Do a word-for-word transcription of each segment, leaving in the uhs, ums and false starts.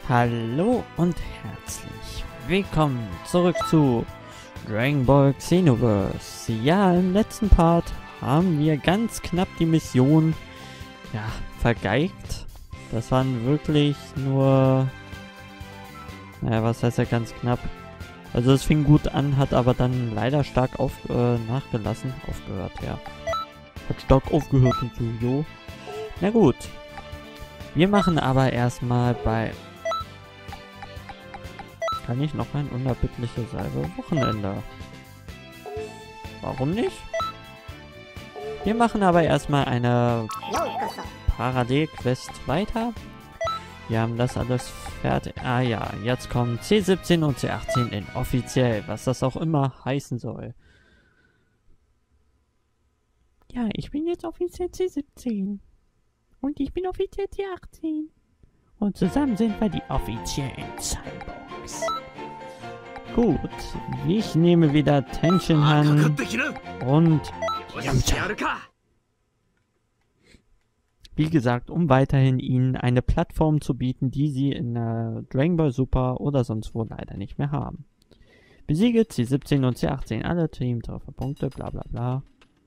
Hallo und herzlich willkommen zurück zu Dragon Ball Xenoverse. Ja, im letzten Part haben wir ganz knapp die Mission ja, vergeigt. Das waren wirklich nur... Naja, was heißt ja ganz knapp? Also es fing gut an, hat aber dann leider stark auf, äh, nachgelassen. Aufgehört, ja. Hat stark aufgehört und so, jo. Na gut. Wir machen aber erstmal bei... Kann ich noch ein unerbittliche Salbe Wochenende? Warum nicht? Wir machen aber erstmal eine Parallelquest weiter. Wir haben das alles fertig. Ah ja, jetzt kommen C siebzehn und C achtzehn in offiziell, was das auch immer heißen soll. Ja, ich bin jetzt offiziell C siebzehn. Und ich bin offiziell C achtzehn. Und zusammen sind wir die offiziellen Cyborgs. Gut, ich nehme wieder Tenshinhan und Yamcha. Wie gesagt, um weiterhin ihnen eine Plattform zu bieten, die sie in äh, Dragon Ball Super oder sonst wo leider nicht mehr haben. Besiege C siebzehn und C achtzehn, alle Teamtrefferpunkte, bla bla bla.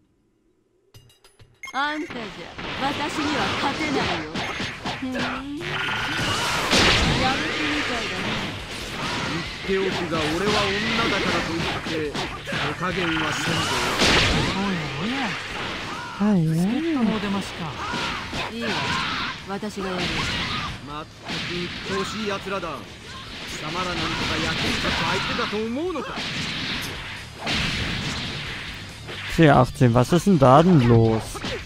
C achtzehn, was ist denn da denn los?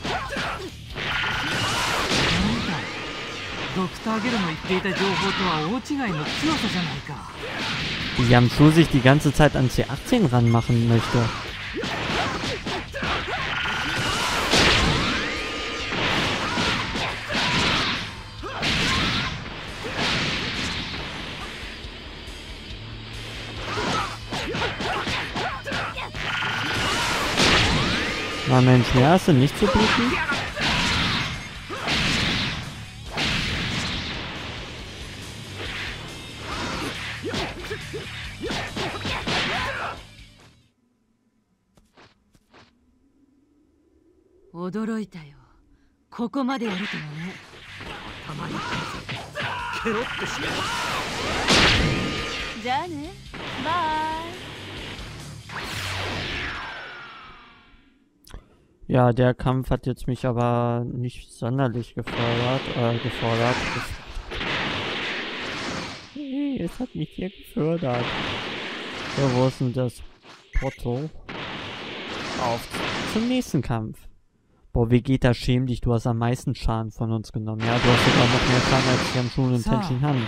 Die Yamcha sich die ganze Zeit an C achtzehn ranmachen möchte. Na Mensch, mehr hast du nicht zu bieten? Ja, der Kampf hat jetzt mich aber nicht sonderlich gefordert, äh, gefordert. Nee, es hat mich hier gefördert. So, wo ist denn das Porto? Auf zum nächsten Kampf. Boah, Vegeta, schäm dich, du hast am meisten Schaden von uns genommen. Ja, du hast sogar noch mehr Schaden als Yamcha und Tenshinhan.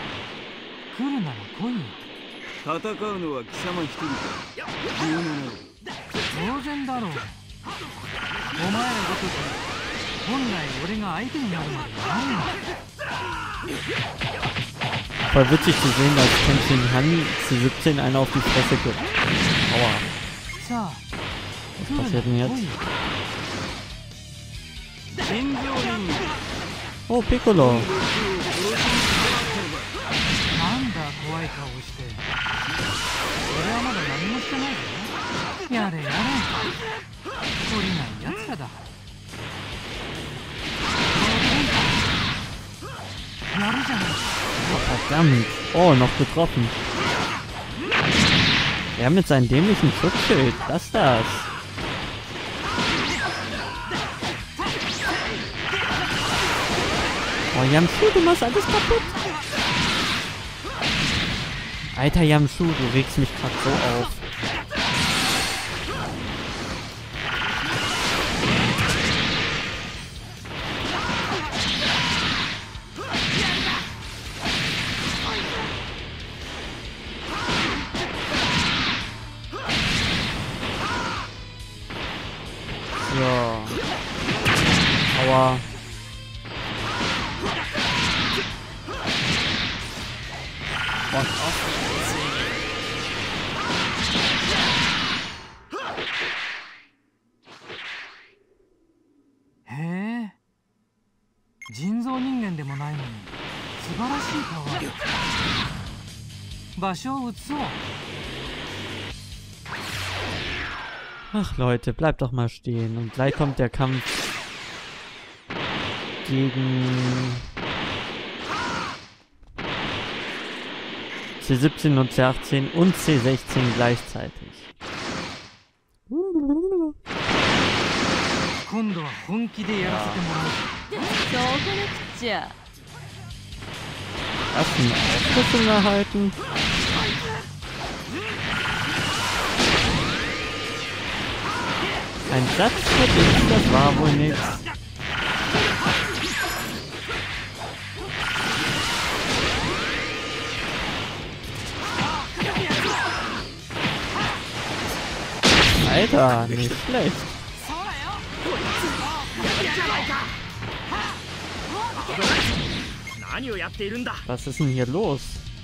Voll witzig zu sehen, dass Tenshinhan C siebzehn einen auf die Fresse gibt. Aua. Was passiert denn jetzt? Oh, Piccolo. Oh, verdammt. Oh, noch getroffen. Er mit seinem dämlichen Schutzschild. Was ist das? Oh, Yamcha, du machst alles kaputt. Alter Yamcha, du regst mich grad so auf. So. Aua. Und auf geht's. Hä? 人造人間でもないのに素晴ら Ach Leute, bleibt doch mal stehen. Und gleich kommt der Kampf gegen C siebzehn und C achtzehn und C sechzehn gleichzeitig. Ja. Ersten Aufrüstung erhalten. Ein Satz für dich, das war wohl nichts. Alter, nicht schlecht. Was ist denn hier los?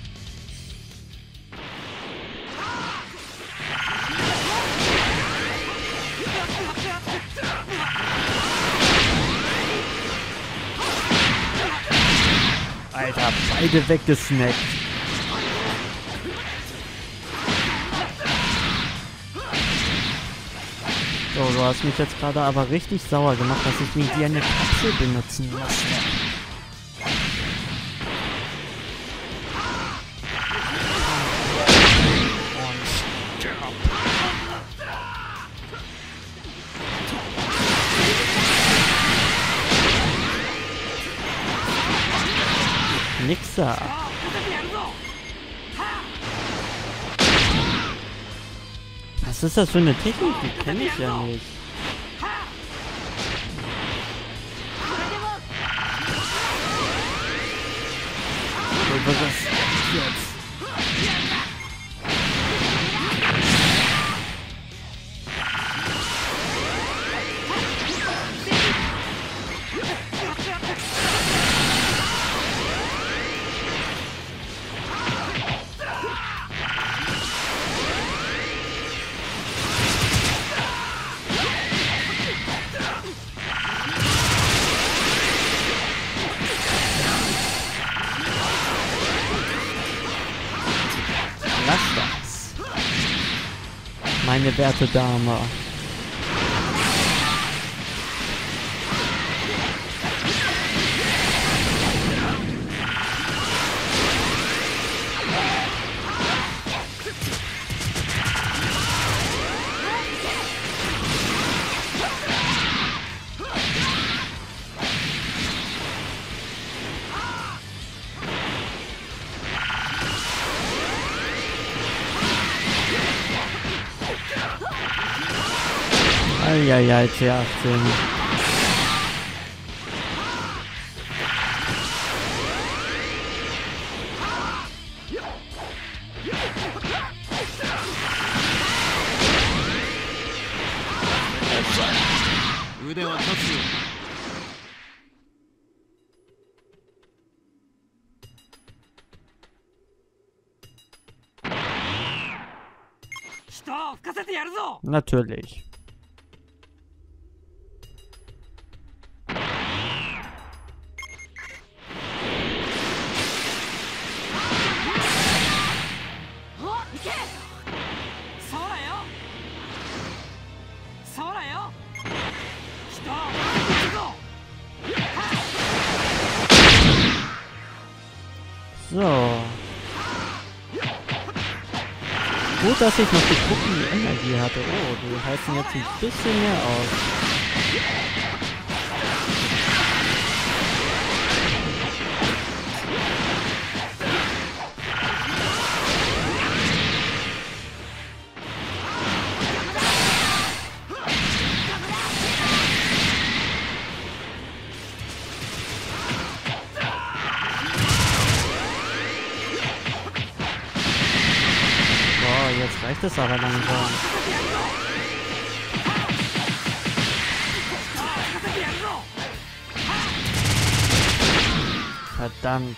Alter, beide weggesnackt. So, du hast mich jetzt gerade aber richtig sauer gemacht, dass ich wegen dir eine Kapsel benutzen musste. Nixer. Was ist das für eine Technik? Die kenne ich ja nicht. Was ist das jetzt? Meine werte Dame. Eieiei, C achtzehn. Natürlich. So. Gut, dass ich noch die Gruppenenergie hatte. Oh, die heißen jetzt ein bisschen mehr aus. Jetzt reicht es aber langsam. Verdammt.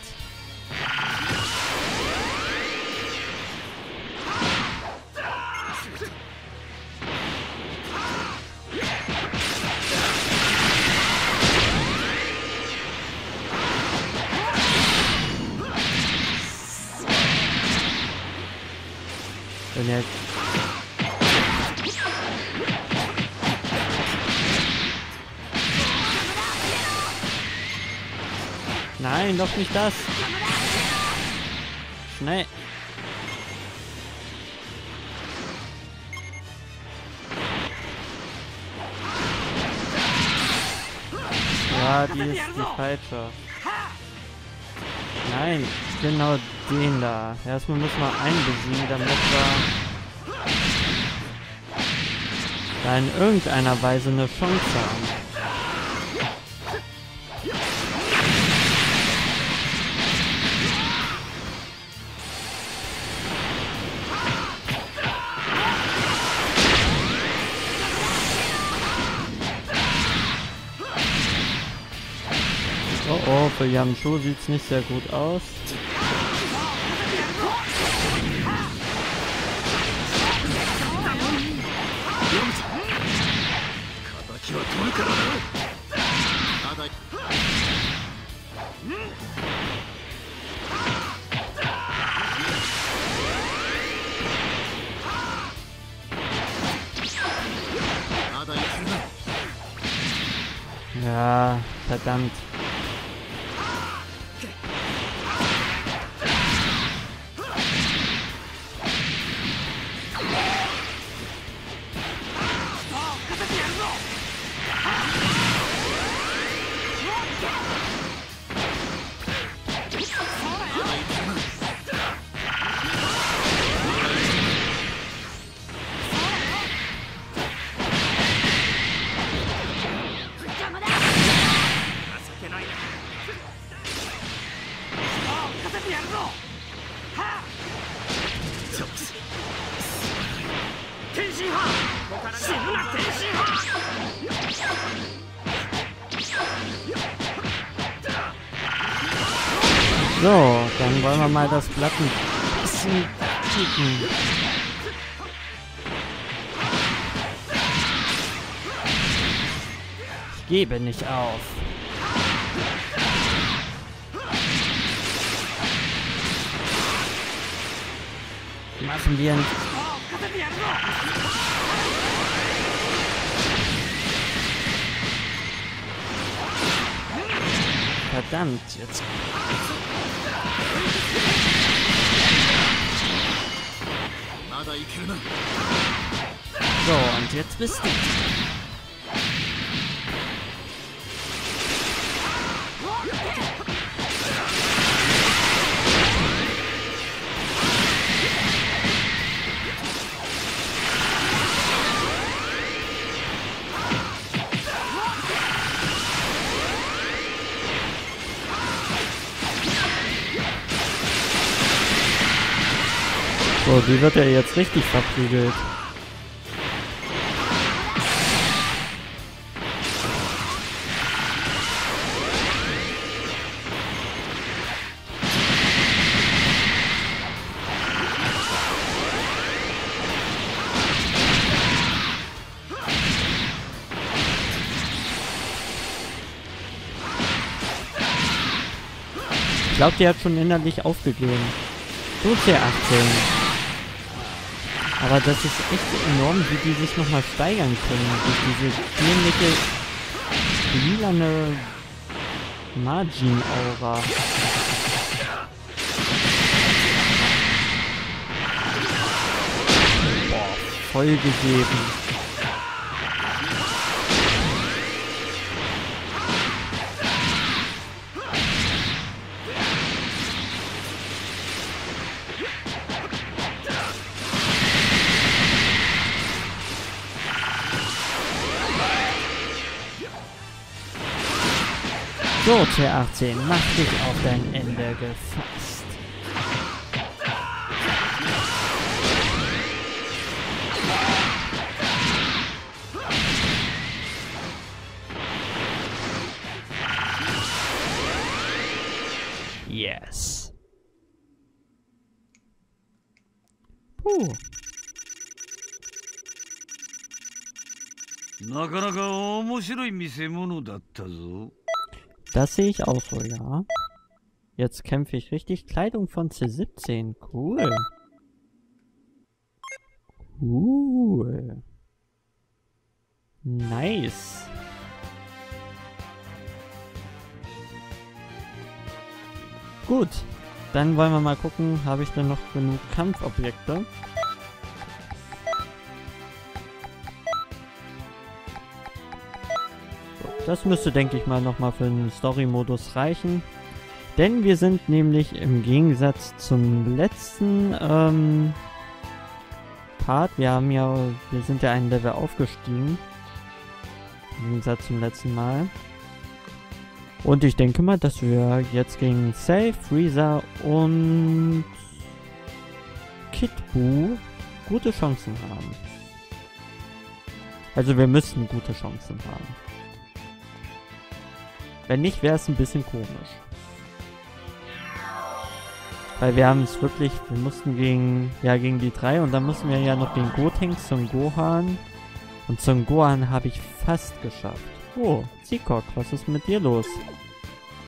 Wenn er... Nein, doch nicht das. Schnell. Ja, die ist die falsche. Nein, genau den da. Erstmal müssen wir einen besiegen, damit wir da in irgendeiner Weise eine Chance haben. Oh oh, für Yamchu sieht's nicht sehr gut aus. Ja, verdammt. So, dann wollen wir mal das Blatt ein bisschen kicken. Ich gebe nicht auf. Machen wir ein... Verdammt, jetzt... So, und jetzt bist du... So, die wird ja jetzt richtig verprügelt. Ich glaube, die hat schon innerlich aufgegeben. So C achtzehn. Aber das ist echt enorm, wie die sich nochmal steigern können. Durch diese dämliche, lilane Margin-Aura. Boah, voll gegeben. So, C achtzehn, mach dich auf dein Ende gefasst. Yes. Puh. なかなか面白い見せ物だったぞ。 Das sehe ich auch so, ja. Jetzt kämpfe ich richtig. Kleidung von C siebzehn. Cool. Uh. Nice. Gut. Dann wollen wir mal gucken, habe ich denn noch genug Kampfobjekte? Das müsste, denke ich mal, nochmal für den Story-Modus reichen. Denn wir sind nämlich im Gegensatz zum letzten ähm, Part, wir haben ja, wir sind ja ein Level aufgestiegen. Im Gegensatz zum letzten Mal. Und ich denke mal, dass wir jetzt gegen Cell, Freezer und Kid Buu gute Chancen haben. Also wir müssen gute Chancen haben. Wenn nicht, wäre es ein bisschen komisch. Weil wir haben es wirklich, wir mussten gegen, ja gegen die drei und dann mussten wir ja noch gegen Gotenks, Son Gohan. Und Son Gohan habe ich fast geschafft. Oh, Seacock, was ist mit dir los?